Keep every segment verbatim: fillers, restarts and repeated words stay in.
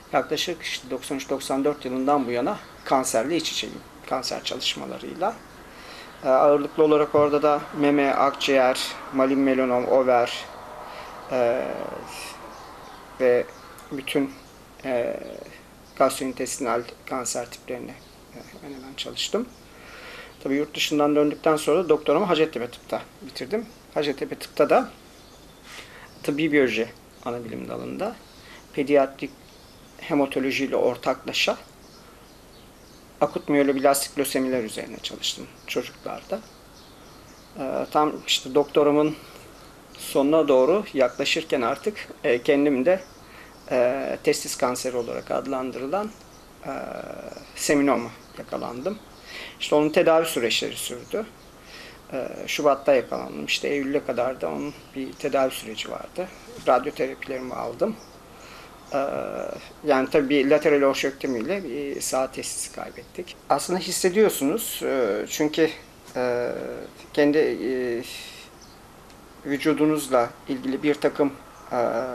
Yaklaşık işte doksan üç doksan dört yılından bu yana kanserle iç içeyim. Kanser çalışmalarıyla. Ee, ağırlıklı olarak orada da meme, akciğer, malin melanom, over e, ve bütün e, gastrointestinal kanser tiplerine hemen hemen çalıştım. Tabii yurt dışından döndükten sonra doktoramı Hacettepe Tıp'ta bitirdim. Hacettepe Tıp'ta da tıbbi biyoloji anabilim dalında pediatrik hematoloji ile ortaklaşa akut miyeloblastik lösemiler üzerine çalıştım çocuklarda. Ee, tam işte doktorumun sonuna doğru yaklaşırken artık e, kendim de e, testis kanseri olarak adlandırılan e, seminoma yakalandım. İşte onun tedavi süreçleri sürdü. E, Şubat'ta yakalandım. İşte Eylül'e kadar da onun bir tedavi süreci vardı. Radyoterapilerimi aldım. E, yani tabii bir lateral orşektomiyle bir sağ testisi kaybettik. Aslında hissediyorsunuz. E, çünkü e, kendi e, vücudunuzla ilgili bir takım e,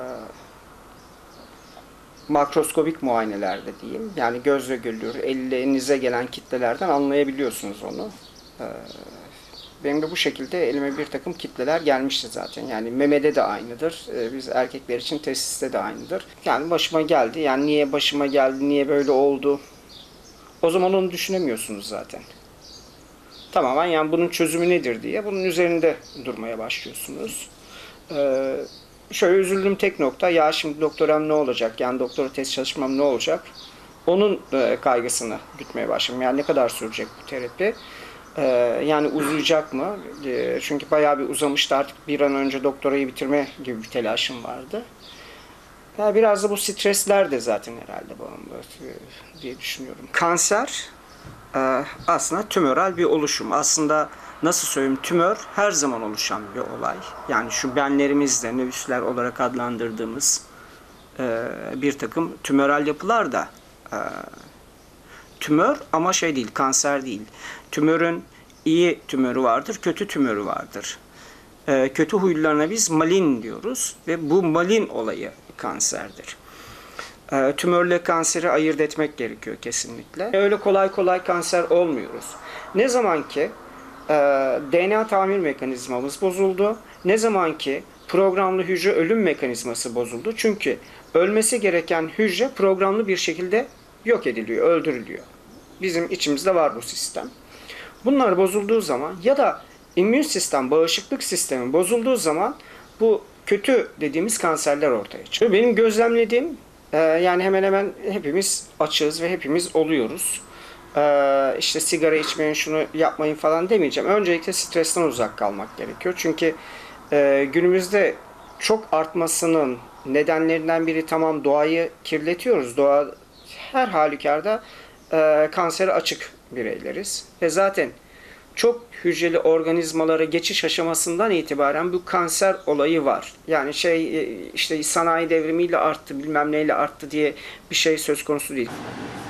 makroskobik muayenelerde diyeyim, yani gözle görülür, elinize gelen kitlelerden anlayabiliyorsunuz onu. E, benim de bu şekilde elime bir takım kitleler gelmişti zaten. Yani memede de aynıdır. E, biz erkekler için testiste de aynıdır. Yani başıma geldi. Yani niye başıma geldi, niye böyle oldu? O zaman onu düşünemiyorsunuz zaten. Tamamen yani bunun çözümü nedir diye bunun üzerinde durmaya başlıyorsunuz. Ee, şöyle üzüldüğüm tek nokta, ya şimdi doktoram ne olacak, yani doktora test çalışmam ne olacak? Onun e, kaygısını gütmeye başladım. Yani ne kadar sürecek bu terapi? Ee, yani uzayacak mı? E, çünkü bayağı bir uzamıştı, artık bir an önce doktorayı bitirme gibi bir telaşım vardı. Yani biraz da bu stresler de zaten herhalde bağımlı diye düşünüyorum. Kanser aslında tümöral bir oluşum. Aslında nasıl söyleyeyim, tümör her zaman oluşan bir olay. Yani şu benlerimizde nöüsler olarak adlandırdığımız bir takım tümöral yapılar da tümör ama şey değil, kanser değil. Tümörün iyi tümörü vardır, kötü tümörü vardır. Kötü huylarına biz malin diyoruz ve bu malin olayı kanserdir. Tümörle kanseri ayırt etmek gerekiyor kesinlikle. Öyle kolay kolay kanser olmuyoruz. Ne zaman ki e, D N A tamir mekanizmamız bozuldu, ne zaman ki programlı hücre ölüm mekanizması bozuldu. Çünkü ölmesi gereken hücre programlı bir şekilde yok ediliyor, öldürülüyor. Bizim içimizde var bu sistem. Bunlar bozulduğu zaman ya da immün sistem, bağışıklık sistemi bozulduğu zaman bu kötü dediğimiz kanserler ortaya çıkıyor. Benim gözlemlediğim, yani hemen hemen hepimiz açığız ve hepimiz oluyoruz. Ee, işte sigara içmeyin, şunu yapmayın falan demeyeceğim. Öncelikle stresten uzak kalmak gerekiyor. Çünkü e, günümüzde çok artmasının nedenlerinden biri, tamam doğayı kirletiyoruz. Doğa her halükarda e, kansere açık bireyleriz. Ve zaten çok hücreli organizmalara geçiş aşamasından itibaren bu kanser olayı var. Yani şey işte sanayi devrimiyle arttı, bilmem neyle arttı diye bir şey söz konusu değil.